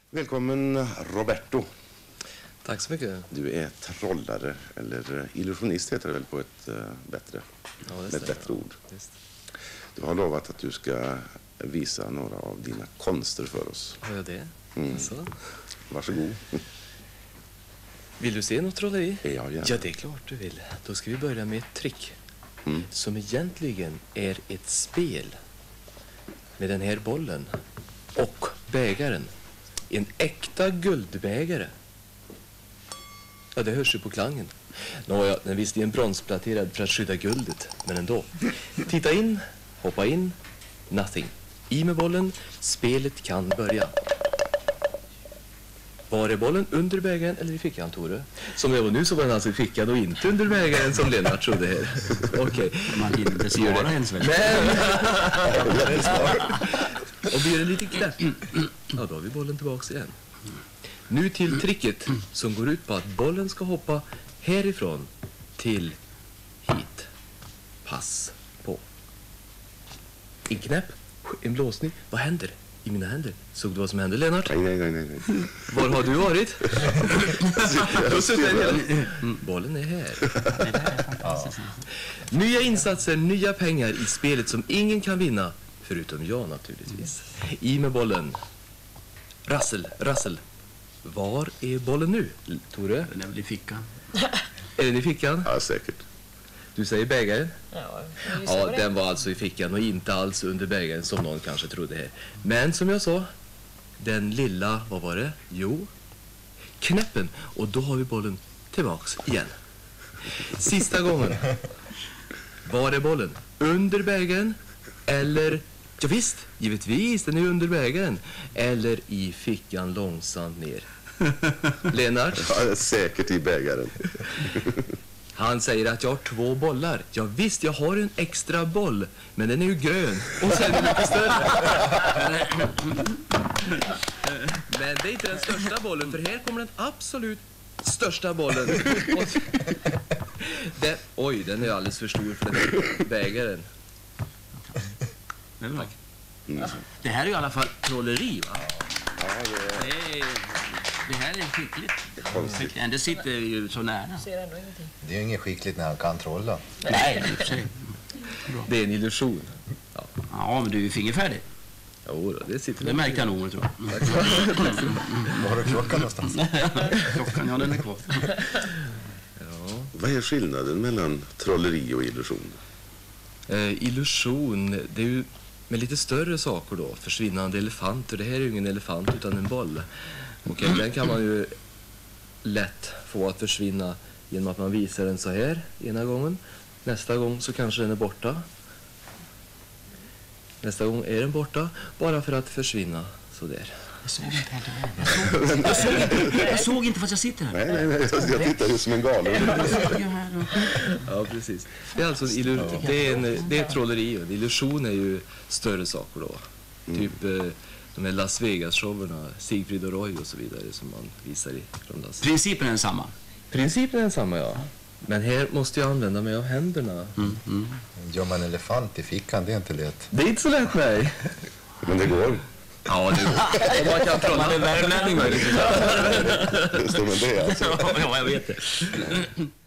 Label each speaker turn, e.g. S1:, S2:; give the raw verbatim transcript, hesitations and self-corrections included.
S1: Välkommen Roberto.
S2: Tack så mycket.
S1: Du är trollare, eller illusionist heter det väl på ett uh, bättre,
S2: ja, det
S1: med ett bättre ord.
S2: Just.
S1: Du har lovat att du ska visa några av dina konster för oss.
S2: Har jag det?
S1: Mm.
S2: Alltså.
S1: Varsågod.
S2: Vill du se något trolleri?
S1: Ja, gärna.
S2: Ja, det är klart du vill. Då ska vi börja med ett trick.
S1: Mm.
S2: Som egentligen är ett spel med den här bollen och bägaren. En äkta guldbägare. Ja, det hörs ju på klangen. Nåja, den visst är en bronsplaterad för att skydda guldet, men ändå. Titta in, hoppa in, nothing. I med bollen, spelet kan börja. Var är bollen, under bägaren eller i fickan, Tore? Som jag var nu så var den alltså i fickan och inte under bägaren som Lennart trodde här. Okej. Okay.
S3: Man hinner inte svara ens väl.
S2: Men... och vi gör en liten knäpp. Ja, då har vi bollen tillbaka igen. Nu till tricket som går ut på att bollen ska hoppa härifrån till hit. Pass på. En knäpp, en blåsning. Vad händer i mina händer? Såg du vad som hände, Lennart?
S1: Nej, nej, nej, nej.
S2: Var har du varit? Då sitter jag. Bollen är här.
S3: Ja.
S2: Nya insatser, nya pengar i spelet som ingen kan vinna. Förutom jag naturligtvis. I med bollen. Rassel, rassel. Var är bollen nu, Tore?
S3: Den är väl i fickan.
S2: Är den i fickan?
S1: Ja, säkert.
S2: Du säger bägaren?
S4: Ja,
S2: ja, den var alltså i fickan och inte alls under bägaren som någon kanske trodde här. Men som jag sa, den lilla, vad var det? Jo, knäppen. Och då har vi bollen tillbaks igen. Sista gången. Var är bollen? Under bägaren? Eller, ja visst, givetvis, den är under bägaren. Eller i fickan långsamt ner. Lennart?
S1: Ja, säkert i bägaren.
S2: Han säger att jag har två bollar. Ja visst, jag har en extra boll. Men den är ju grön. Och sen är den mycket större. Men det är inte den största bollen. För här kommer den absolut största bollen. den, oj, den är alldeles för stor för den här bägaren.
S3: Tack. Mm. Det här är i alla fall trolleri, va?
S1: Ja, det är...
S3: Det, är, det här är skickligt. Det, det sitter ju så nära.
S4: Ser ändå ingenting.
S5: Det är ju inget skickligt när han kan trolla.
S3: Nej, i och för sig.
S2: Det är en illusion.
S3: Ja, ja men du är ju fingerfärdig.
S2: Jo, det sitter.
S3: Det märkte jag nog, tror jag.
S5: Var har du klockan någonstans?
S3: Klockan, ja, den är kvar.
S2: Ja.
S1: Vad är skillnaden mellan trolleri och illusion?
S2: Eh, illusion, det är ju med lite större saker då. Försvinnande elefanter. Det här är ju ingen elefant utan en boll. Och eh, den kan man ju lätt få att försvinna genom att man visar den så här ena gången. Nästa gång så kanske den är borta. Nästa gång är den borta bara för att försvinna så där.
S3: Jag såg inte vad det var. Jag såg inte, jag såg inte fast jag sitter här.
S1: Nej, nej, nej. Jag, jag tittar ju som en galen.
S2: Ja, precis. Det är alltså en illusion. Det är, en, det är trolleri. En illusion är ju större saker då. Mm. Typ eh, de här Las Vegas-showerna, Sigfrid och Roy och så vidare som man visar i från Las.
S3: Principen är densamma.
S2: Principen är densamma, ja. Men här måste jag använda mig av händerna.
S3: Mm, mm.
S5: Gör man elefant i fickan, det är inte lätt.
S2: Det är inte så lätt, nej.
S1: Men det går.
S2: Ja, det går. Om man kan trolla.
S3: Man är värmlänning möjligtvis.
S1: Stämmer det alltså?
S3: Ja, jag vet det.